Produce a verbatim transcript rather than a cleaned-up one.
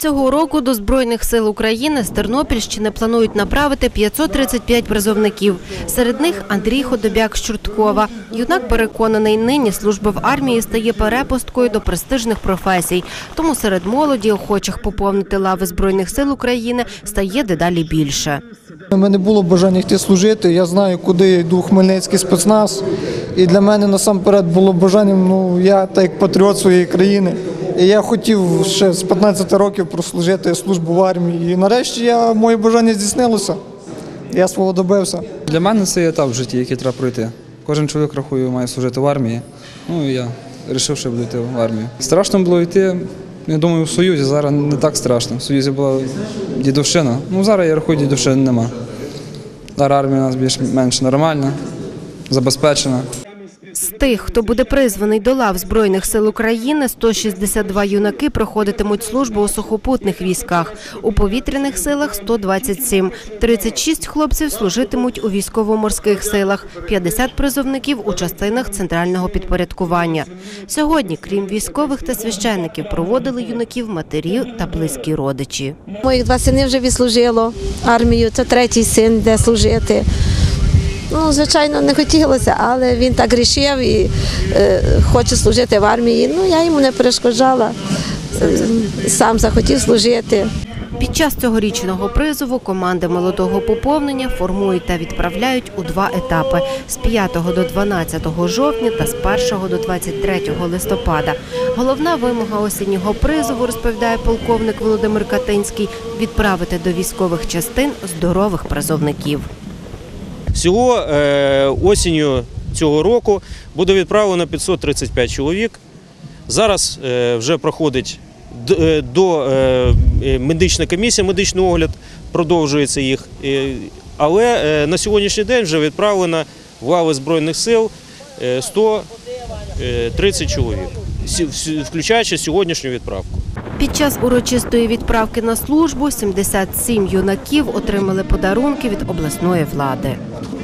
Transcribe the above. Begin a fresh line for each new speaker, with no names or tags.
Цього року до Збройних сил України з Тернопільщини планують направити п'ятсот тридцять п'ять призовників. Серед них Андрій Ходобяк з Чорткова. Юнак переконаний, нині служба в армії стає перепусткою до престижних професій. Тому серед молоді, охочих поповнити лави Збройних сил України, стає дедалі більше.
У мене було бажання йти служити, я знаю, куди я йду, Хмельницький спецназ. І для мене насамперед було бажанням, ну, я так як патріот своєї країни. І я хотів ще з п'ятнадцяти років прослужити службу в армії. І нарешті я, моє бажання здійснилося. Я свого добився.
Для мене це етап в житті, який треба пройти. Кожен чоловік, рахую, має служити в армії. Ну і я вирішив, що буду йти в армію. Страшно було йти, я думаю, в Союзі зараз не так страшно. В Союзі була дідовщина. Ну зараз, я рахую, дідовщини нема. Зараз армія у нас більш-менш нормальна, забезпечена.
З тих, хто буде призваний до лав Збройних сил України, сто шістдесят два юнаки проходитимуть службу у сухопутних військах, у повітряних силах – сто двадцять сім. тридцять шість хлопців служитимуть у військово-морських силах, п'ятдесят призовників у частинах центрального підпорядкування. Сьогодні, крім військових та священників, проводили юнаків матері та близькі родичі.
Моїх два сини вже відслужило армію, це третій син йде служити. Ну, звичайно, не хотілося, але він так рішив і е, хоче служити в армії. Ну, я йому не перешкоджала, е, сам захотів служити.
Під час цьогорічного призову команди молодого поповнення формують та відправляють у два етапи – з п'ятого до дванадцятого жовтня та з першого до двадцять третього листопада. Головна вимога осіннього призову, розповідає полковник Володимир Катинський, відправити до військових частин здорових призовників.
Всього осінню цього року буде відправлено п'ятсот тридцять п'ять чоловік. Зараз вже проходить до медична комісія, медичний огляд, продовжується їх. Але на сьогоднішній день вже відправлено в лави Збройних сил сто тридцять чоловік, включаючи сьогоднішню відправку.
Під час урочистої відправки на службу сімдесят сім юнаків отримали подарунки від обласної влади.